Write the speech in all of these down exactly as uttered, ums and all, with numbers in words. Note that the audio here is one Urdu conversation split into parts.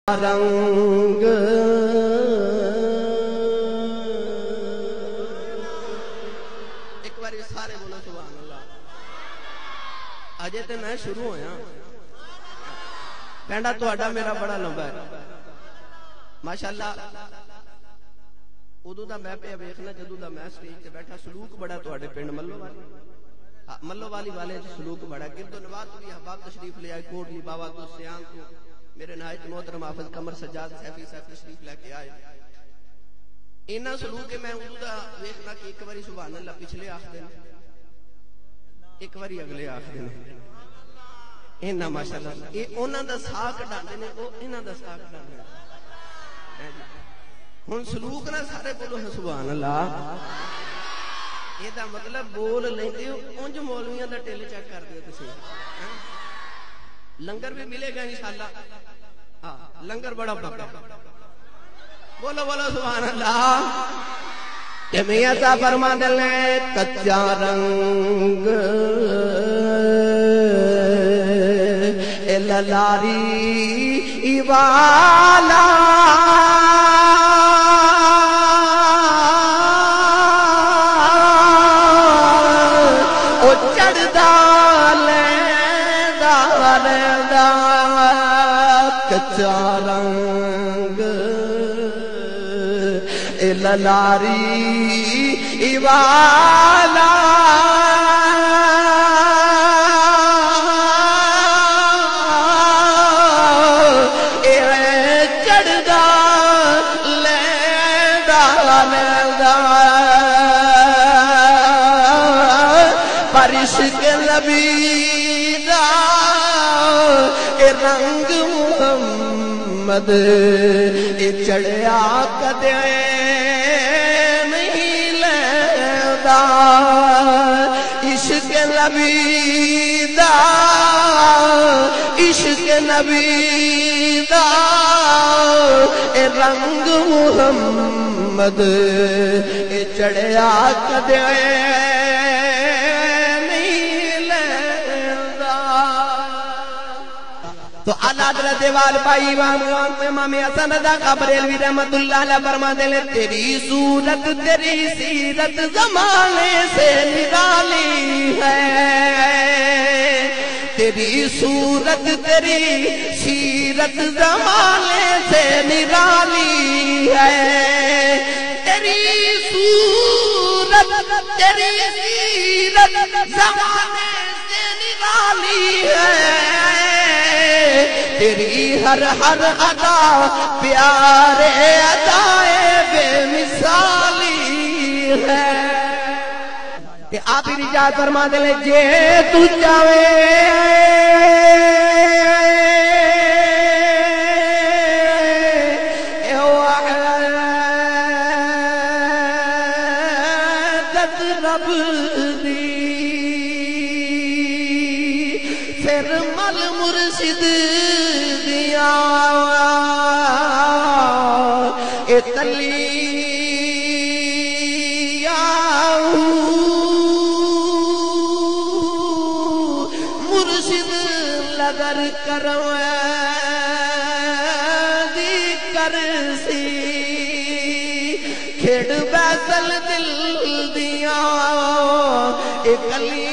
رنگ ایک بار سارے بولو سبحان اللہ. اجے تے میں شروع ہویا پینڈا تہاڈا میرا بڑا لمبا ہے ماشاءاللہ. ادو دا میں پہ ویکھنا جدوں دا میں سٹیج تے بیٹھا سلوک بڑا تہاڈے پنڈ ملو والی ملو والی والے سلوک بڑا. گرد و نواز بھی احباب تشریف لے آئے کوٹلی بابا تو سیاں تو میرے نہایت محترم حافظ قمر سجاد سیفی صاحب تشریف لے کے آئے. اینا سلوک ہے میں ادو دا ویکھنا کہ ایک باری سبحان اللہ پچھلے آخدے نے ایک باری اگلے آخدے نے اینا ماشاءاللہ اے انہاں دا ساہ کڈاندے نے او انہاں دا ساہ کڈاندے نے. ہن سلوک نہ سارے بولو سبحان اللہ. یہ دا مطلب بول لیندے ہو اونج مولویاں دا ٹل چیک کر دیو تسی. لنگر بھی ملے گا انشاءاللہ. ہاں لنگر بڑا پکا بولو بولو سبحان اللہ. کہ میاں صاحب فرما دل نے کچا رنگ للاری والا او چڑھدا لیندا لیندا کچا رنگ للاری والا عشق نبی دا اے رنگ محمد اے چڑھیا کدے نہیں لیندا. عشق نبی دا عشق نبی دا اے رنگ محمد اے چڑھیا کدے تو اللہ حضرت دیوال پائی امام حسن رضا بریلوی رحمت اللہ علیہ فرماتے ہیں تیری صورت تیری سیرت زمانے سے نرالی ہے. تیری صورت تیری سیرت زمانے سے نرالی ہے. تیری صورت تیری سیرت زمانے سے نرالی ہے. تیری ہر ہر ادا پیارے ادائے بے مثالی ہے. کہ آپ ہی رجاعت فرما دے لے جے تو چاہے رب دی پھر مل مرشد دیا اے تلی مرشد لگر کرو دی کرسی کھیڑ بیسل دل دیا اے کلی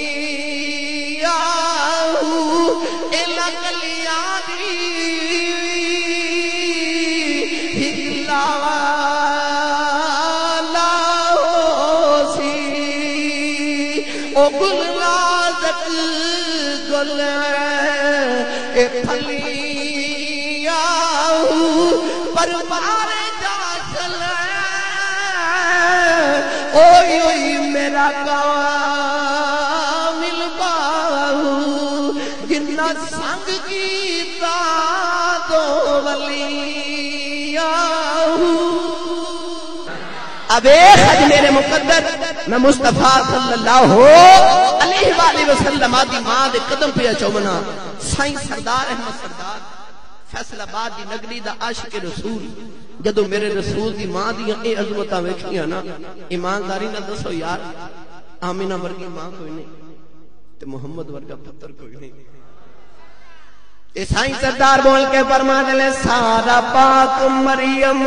او گل نازک گل اے پھلیاں پر مارے جاسل اوئی اوئی میرا کامل باہو جنہ سنگ کیتا دو ولیاں. اب ایک حج میرے مقدر میں مصطفیٰ صلی اللہ علیہ وآلہ وسلم آدھی ماں دے قدم پہ چومنا سائیں سردار احمد سردار فیصل آباد دی نگری دا عاشق رسول جدو میرے رسول دی ماں دی اے عظمتاں ویکھیاں نا ایمانداری نہ دسو یار آمینہ ورگی ماں کوئی نہیں تے محمد ورگا پتر کوئی نہیں. عیسائی سردار بول کے فرما دے سارا پاک مریم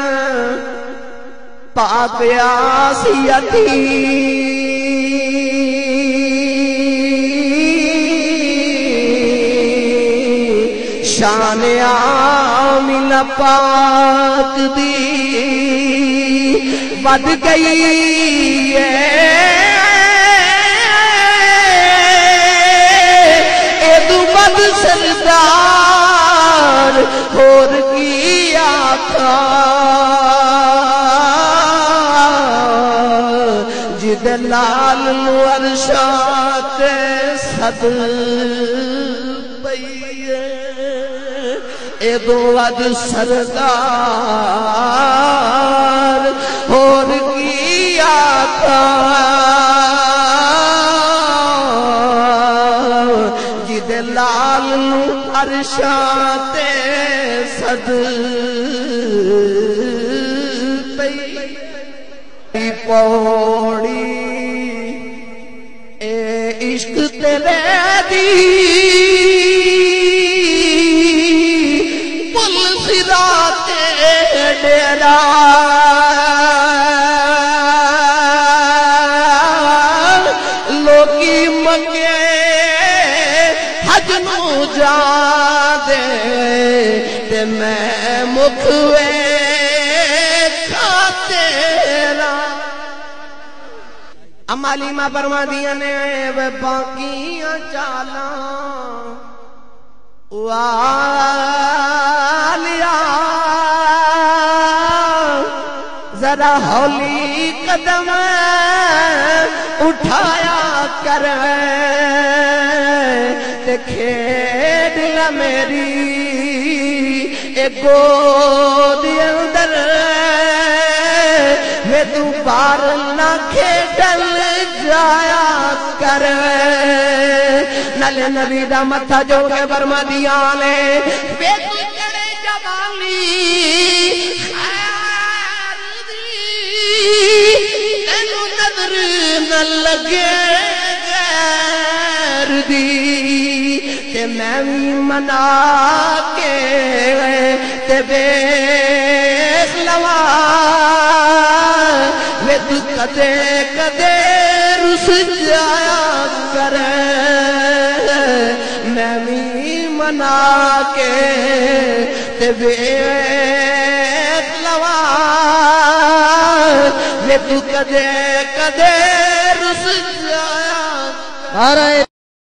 پاک آسیتی شان آمینہ پاک دی ود گئی ہے ایدو بد سردار اور کی آقا جد لال عرشات صد پئیے ایدو بد سردار اور کی آقا لال عرشات صد پئی پوڑی اے عشق تیرے دی پل صراط ڈیرا لوکی منگے حجنو جا دے تے میں مکھوے کھاتیرا امالی ماں فرما دیا نے وہ باقیاں چالاں والیا ذرا ہولی قدم اٹھایا کر تے کھیڑ لا میری اے گود اندر میں تو بار نہ کھیڑل جایا کر نلے نبی دا متھا جو کے فرما دیا لے بے تو چڑے جوالی خیر دی تینو نظر نہ لگے غیر دی تے میں منا کے تے بیخ لوا میں تو کدے کدے رس جایا کر میں منا کے تے بیخ لوا میں تو کدے کدے رس جایا کر